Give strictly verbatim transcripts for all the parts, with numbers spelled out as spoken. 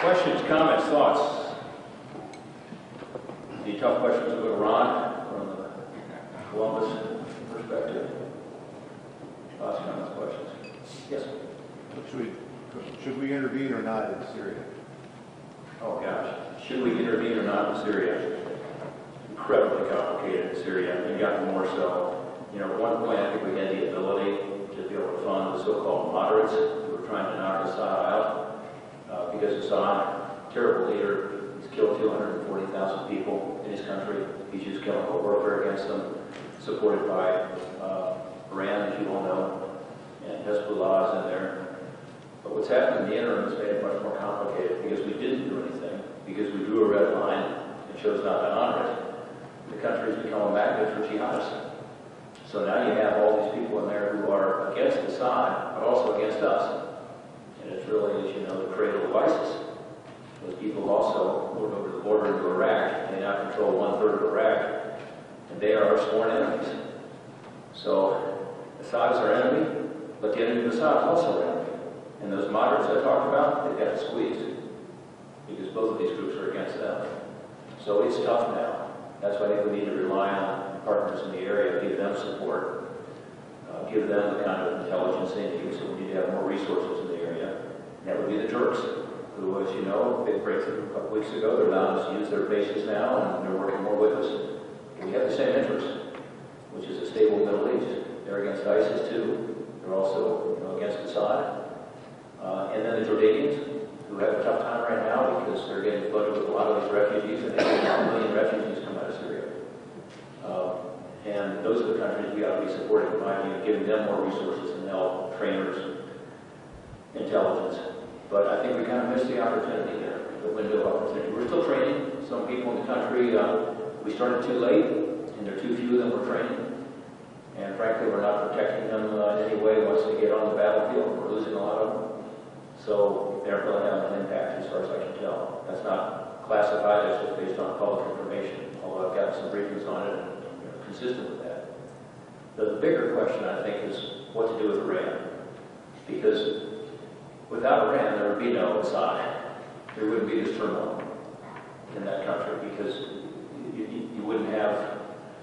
Questions, comments, thoughts? Any tough questions about Iran from the Columbus perspective? Thoughts, comments, questions? Yes? Should we, should we intervene or not in Syria? Oh gosh, should we intervene or not in Syria? Incredibly complicated in Syria, and gotten more so. You know, at one point I think we had the ability to be able to fund the so-called moderates who were trying to knock Assad out, uh, because Assad, terrible leader, he's killed two hundred forty thousand people in his country. He's used chemical warfare against them, supported by uh, Iran, as you all know, and Hezbollah is in there. But what's happened in the interim has made it much more complicated because we didn't do anything, because we drew a red line and chose not to honor it. The country has become a magnet for jihadists. So now you have all these people in there who are against Assad, but also against us. And it's really, as you know, the cradle of ISIS. Those people also moved over the border into Iraq. They now control one-third of Iraq, and they are our sworn enemies. So Assad is our enemy, but the enemy of Assad is also our enemy. And those moderates I talked about, they've got squeezed, because both of these groups are against them. So it's tough now. That's why I think we need to rely on partners in the area, give them support, uh, give them the kind of intelligence they need, so we need to have more resources in the area. And that would be the Turks, who, as you know, big breakthrough a couple weeks ago, they're allowing us to use their bases now, and they're working more with us. And we have the same interest, which is a stable Middle East. They're against ISIS too. They're also, you know, against Assad. Uh, and then the Jordanians, who have a tough time right now because they're getting flooded with a lot of these refugees, and they have a million refugees come out of Syria. Uh, and those are the countries we ought to be supporting, in my view, giving them more resources and help, trainers, intelligence. But I think we kind of missed the opportunity there, the window of opportunity. We're still training some people in the country. Uh, we started too late, and there are too few of them we're training. And frankly, we're not protecting them uh, in any way once they get on the battlefield. We're losing a lot of them. So they aren't really having an impact as far as I can tell. That's not classified, it's just based on public information, although I've gotten some briefings on it and you know, consistent with that. The bigger question, I think, is what to do with Iran. Because without Iran, there would be no Assad. There wouldn't be this turmoil in that country, because you, you, you wouldn't have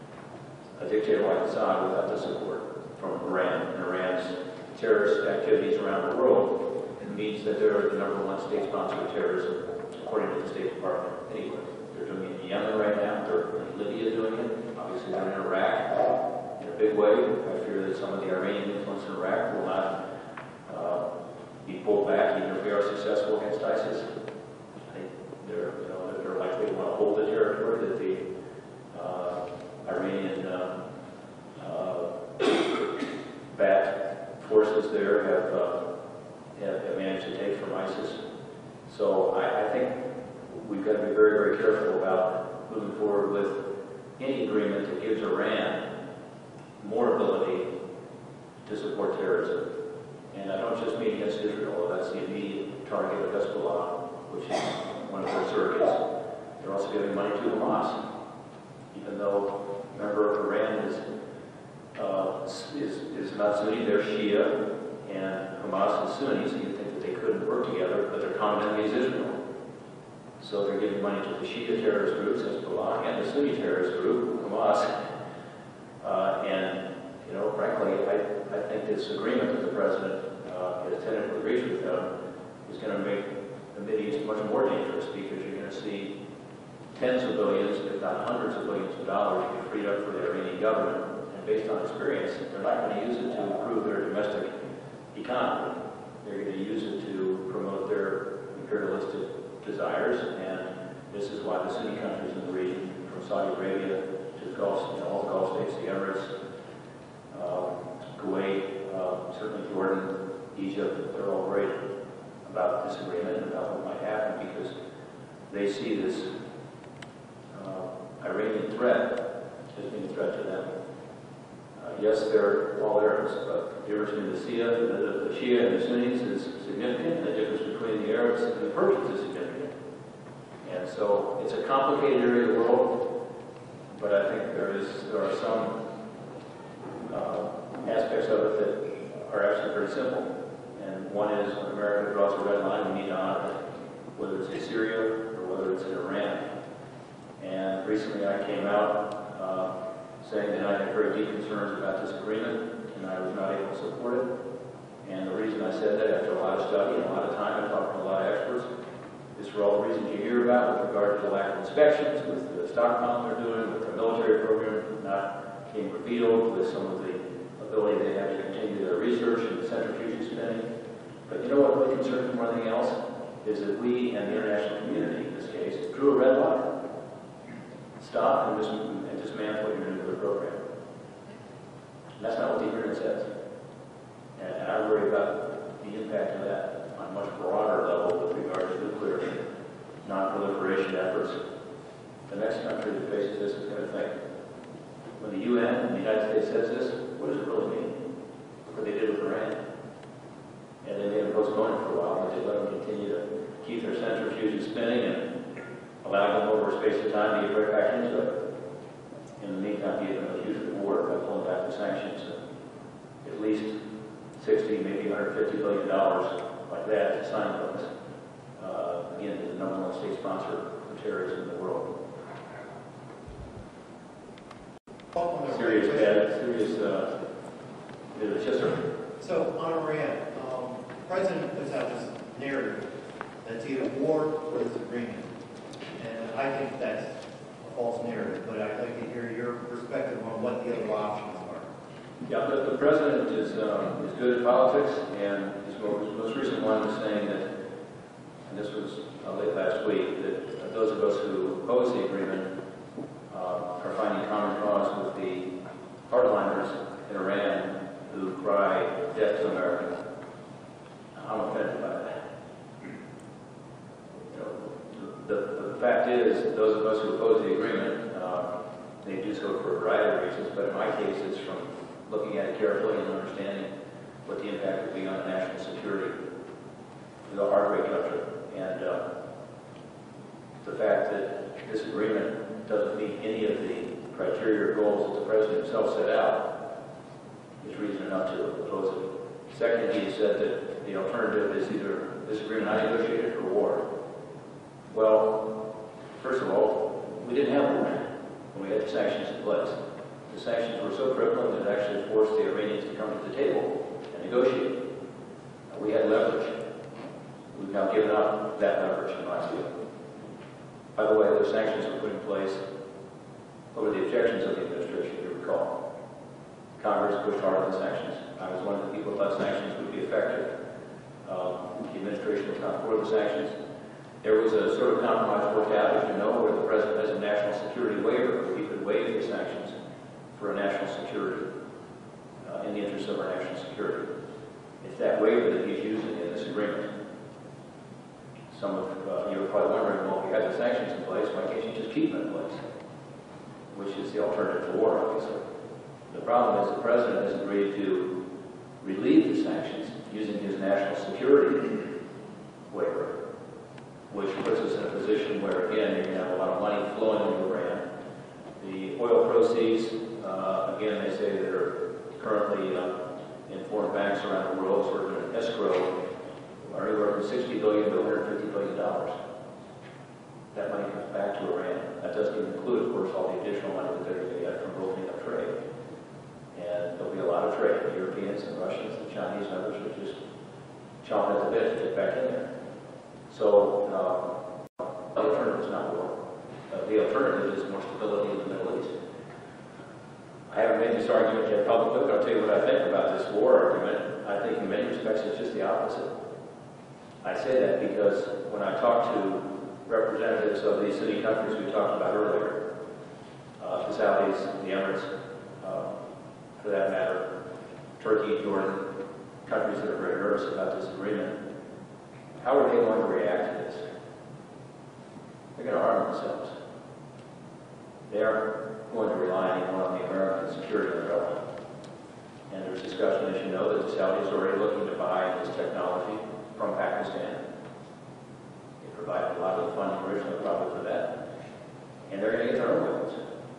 a dictator like Assad without the support from Iran and Iran's terrorist activities around the world. Means that they're the number one state sponsor of terrorism, according to the State Department. Anyway, they're doing it in Yemen right now. They're in Libya doing it. Obviously, they're in Iraq in a big way. I fear that some of the Iranian influence in Iraq will not uh, be pulled back, even if we are successful against ISIS. I think they're, you know, they're likely to want to hold the territory that the uh, Iranian uh, uh, bat forces there have. Uh, have managed to take from ISIS. So I, I think we've got to be very, very careful about moving forward with any agreement that gives Iran more ability to support terrorism. And I don't just mean against Israel, although that's the immediate target of Hezbollah, which is one of their surrogates. They're also giving money to Hamas, even though, remember, Iran is, uh, is, is not Sunni, they're Shia, and Hamas and Sunni, so you'd think that they couldn't work together, but their common enemy is Israel. So they're giving money to the Shia terrorist groups, Hezbollah, and the Sunni terrorist group, Hamas. Uh, and, you know, frankly, I, I think this agreement that the President uh, has tentatively reached with them is going to make the Mideast much more dangerous, because you're going to see tens of billions, if not hundreds of billions of dollars get freed up for the Iranian government. And based on experience, they're not going to use it to improve their domestic economy. They're going to use it to promote their imperialistic desires, and this is why the Sunni countries in the region, from Saudi Arabia to the Gulf, you know, all the Gulf states, the Emirates, uh, Kuwait, uh, certainly Jordan, Egypt, they're all worried about this agreement and about what might happen, because they see this uh, Iranian threat as being a threat to them. Uh, yes, they're all Arabs, but the difference between the Shia, the, the Shia and the Sunnis is significant, and the difference between the Arabs and the Persians is significant. And so it's a complicated area of the world, but I think there is there are some uh, aspects of it that are actually very simple. And one is, when America draws a red line, we need to honor it. whether it's in Syria or whether it's in Iran. And recently I came out uh, saying that I had very deep concerns about this agreement and I was not able to support it. And the reason I said that, after a lot of study and a lot of time, I talked to a lot of experts, is for all the reasons you hear about with regard to the lack of inspections, with the stockpiling they're doing, with the military program not being revealed, with some of the ability they have to continue their research and centrifuge spending. But you know what really concerns me more than anything else? Is that we and the international community, in this case, drew a red line. Stop and, dis and dismantle your nuclear program. And that's not what the agreement says. And, and I worry about the impact of that on a much broader level with regard to nuclear non-proliferation efforts. The next country that faces this is going to think, when the U N and the United States says this, what does it really mean? Look what they did with Iran. And they made them postpone it for a while, and they let them continue to keep their centrifuges spinning and allow them over a space of time to get right back into it. In the meantime, gave them a huge reward by pulling back the sanctions. At least sixty, maybe one hundred fifty billion dollars like that to sign those. Uh, again, the number one state sponsor for terrorism in the world. Serious, bad, serious, uh, it's just a... So, on Iran, um, the president puts out this narrative that's either war or this agreement. And I think that's a false narrative, but I'd like to hear your perspective on what the other options are. Yeah, the, the president is, um, is good at politics, and his most, most recent one was saying that, and this was uh, late last week, that uh, those of us who oppose the agreement uh, are finding common cause with the hardliners in Iran who cry death to America. I'm offended by that. You know, the, the fact is that those of us who oppose the agreement, uh, they do so for a variety of reasons, but in my case it's from looking at it carefully and understanding what the impact would be on national security. It's a hard way country. And uh, the fact that this agreement doesn't meet any of the criteria or goals that the president himself set out is reason enough to oppose it. Second, he said that the alternative is either this agreement not negotiated or war. Well, first of all, we didn't have war when we had the sanctions in place. The sanctions were so crippling that it actually forced the Iranians to come to the table and negotiate. Uh, we had leverage. We've now given up that leverage, in my view. By the way, those sanctions were put in place over the objections of the administration, if you recall. Congress pushed hard on the sanctions. I was one of the people who thought sanctions would be effective. Um, the administration was not for the sanctions. There was a sort of compromise worked out, as you know, where the president has a national security waiver, where he could waive the sanctions for a national security, uh, in the interest of our national security. It's that waiver that he's using in this agreement. Some of uh, you are probably wondering, well, if you have the sanctions in place, why can't you just keep them in place? Which is the alternative to war, obviously. The problem is the president has agreed to relieve the sanctions using his national security waiver, which puts us in a position where, again, you're going to have a lot of money flowing into Iran. The oil proceeds, uh, again, they say they're currently uh, in foreign banks around the world, sort of in escrow, are anywhere from sixty billion dollars to one hundred fifty billion dollars. That money comes back to Iran. That doesn't even include, of course, all the additional money that they're going to get from opening up trade. And there'll be a lot of trade. The Europeans and Russians, the Chinese and others are just chomping at the bit to get back in there. So uh, the alternative is not war. Uh, the alternative is more stability in the Middle East. I haven't made this argument yet publicly, but I'll tell you what I think about this war argument. I think in many respects it's just the opposite. I say that because when I talk to representatives of these city countries we talked about earlier, uh, the Saudis, the Emirates, uh, for that matter, Turkey, Jordan, countries that are very nervous about this agreement, how are they going to react to this? They're going to arm themselves. They aren't going to rely anymore on the American security umbrella. And there's discussion, as you know, that the Saudis are already looking to buy this technology from Pakistan. They provided a lot of the funding originally probably for that. And they're going to get their own weapons.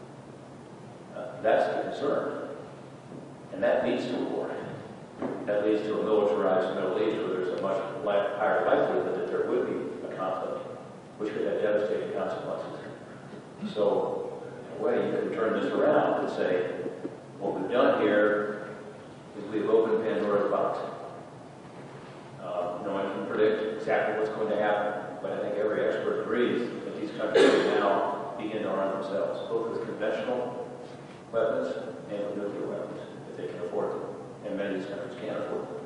Uh, that's the concern. And that leads to a war. That leads to a militarized Middle East where there's a much li higher likelihood that there would be a conflict, which could have devastating consequences. So, in a way, you can turn this around and say, what we've done here is we've opened Pandora's box. Uh, no one can predict exactly what's going to happen, but I think every expert agrees that these countries can now begin to arm themselves, both with conventional weapons and with nuclear weapons, if they can afford them. And many of these countries can't afford them.